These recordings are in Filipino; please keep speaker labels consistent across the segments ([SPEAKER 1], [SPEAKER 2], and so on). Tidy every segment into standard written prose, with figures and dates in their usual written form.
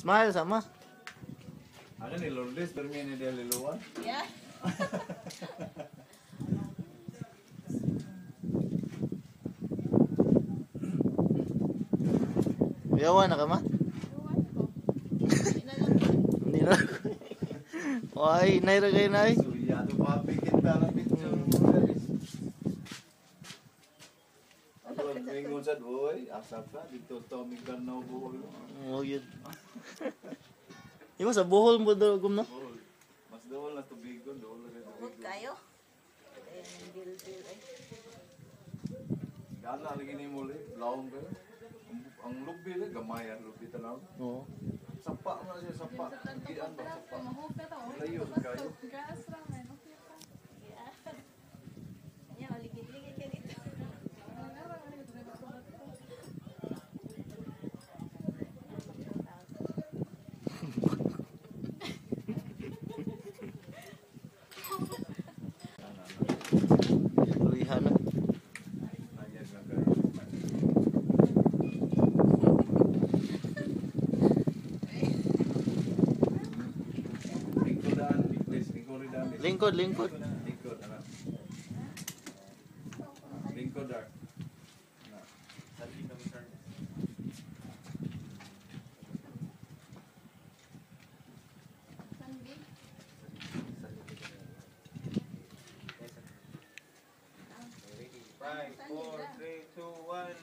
[SPEAKER 1] Smile sama.
[SPEAKER 2] Ano ni Lourdes, pero may hindi aliluwan.
[SPEAKER 3] Yeah.
[SPEAKER 1] Yawa na ka ma? Hindi na. Why, naira kayo na eh.
[SPEAKER 2] Suya, ito papikit na ng picture. Mingon sa doy, asap ka, dito Tommy Carnau buhol.
[SPEAKER 1] Oh, yun. Yung sa buhol mo daw gum no?
[SPEAKER 2] Mas dool na tubig ko, dool na
[SPEAKER 3] Good
[SPEAKER 2] tubig.
[SPEAKER 3] kayo. Bil ay.
[SPEAKER 2] Gana lagi ni muli, laong kayo. Ang lubi le, gamay ang lubi talaw.
[SPEAKER 1] Oo.
[SPEAKER 2] Sapa na siya, sapa. Iyan ba, sapa. Layo kayo.
[SPEAKER 3] Yeah, maligid-ligid ka dito.
[SPEAKER 1] Luihan na.
[SPEAKER 2] Ayan na kayo. Lingkodan, please, lingkodan.
[SPEAKER 1] Lingkod, lingkod.
[SPEAKER 2] Lingkod, anak. Lingkod, dark. Sabi na mo, sir. Five, four, three, two, one.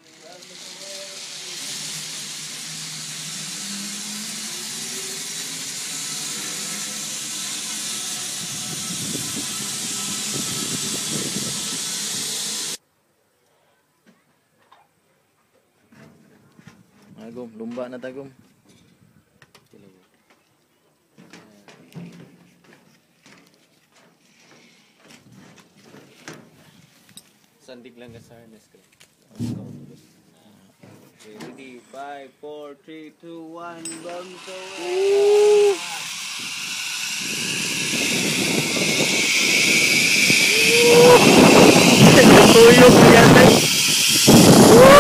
[SPEAKER 1] Agum, lumba na tagum.
[SPEAKER 4] Sandig lang ka sa harness ko. Okay, ready? 5, 4, 3, 2, 1, bump away!
[SPEAKER 1] Tuyok yan eh.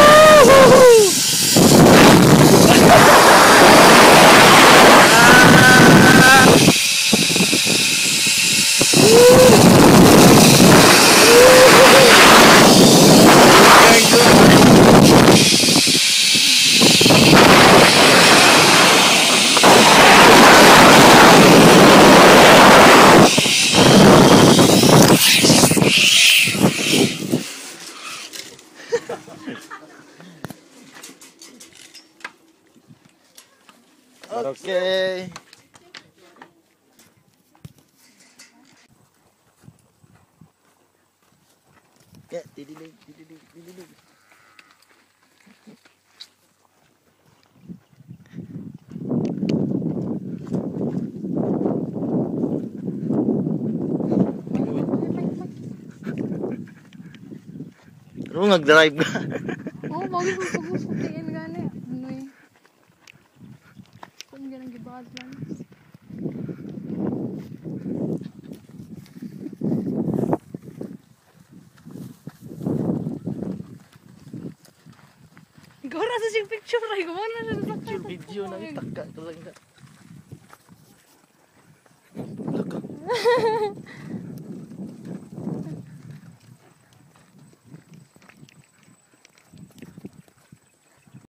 [SPEAKER 1] Okay. Ya, didilig. Pero nag-drive ka.
[SPEAKER 5] Oo, mawag ko pag-usatiin gani. Ano eh. Kung ganang gibad lang. Ikaw na sa picture ay gumana na sa
[SPEAKER 1] Video na itaka talaga. Laka.